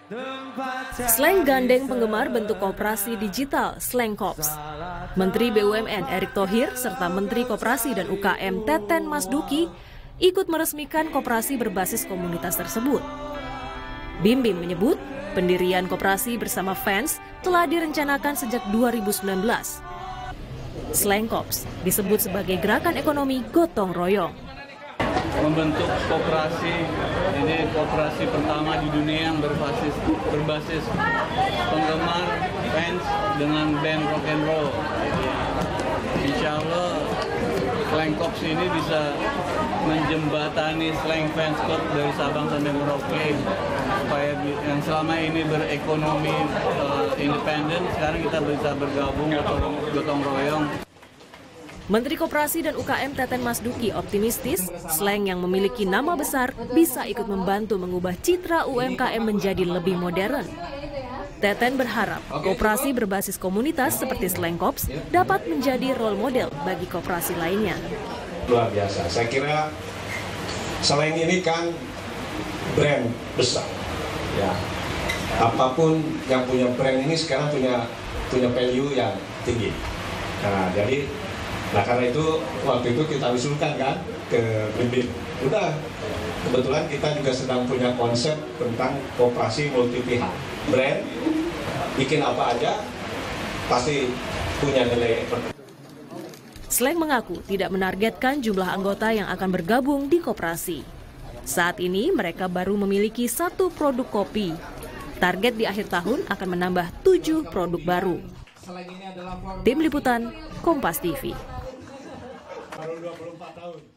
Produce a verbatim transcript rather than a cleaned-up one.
Slang gandeng penggemar bentuk koperasi digital Slang Corps. Menteri B U M N Erick Thohir serta Menteri Koperasi dan U K M Teten Mas Duki ikut meresmikan koperasi berbasis komunitas tersebut. Bim Bim menyebut pendirian koperasi bersama fans telah direncanakan sejak dua ribu sembilan belas. Slang Corps disebut sebagai gerakan ekonomi gotong royong. Membentuk koperasi, ini koperasi pertama di dunia yang berbasis berbasis penggemar fans dengan band rock and roll. Insya Allah Slang Corps ini bisa menjembatani slang fans club dari Sabang sampai Merauke supaya yang selama ini berekonomi uh, independen sekarang kita bisa bergabung gotong, gotong royong. Menteri Koperasi dan U K M Teten Mas Duki optimistis slang yang memiliki nama besar bisa ikut membantu mengubah citra U M K M menjadi lebih modern. Teten berharap koperasi berbasis komunitas seperti Slang Corps dapat menjadi role model bagi koperasi lainnya. Luar biasa, saya kira slang ini kan brand besar. Ya, apapun yang punya brand ini sekarang punya punya value yang tinggi. Nah, jadi Nah karena itu waktu itu kita usulkan kan ke Bim Bim. Udah, kebetulan kita juga sedang punya konsep tentang koperasi multi pihak. Brand, bikin apa aja, pasti punya nilai. Slang mengaku tidak menargetkan jumlah anggota yang akan bergabung di koperasi. Saat ini mereka baru memiliki satu produk kopi. Target di akhir tahun akan menambah tujuh produk baru. Tim Liputan, Kompas T V. Baru dua puluh empat tahun.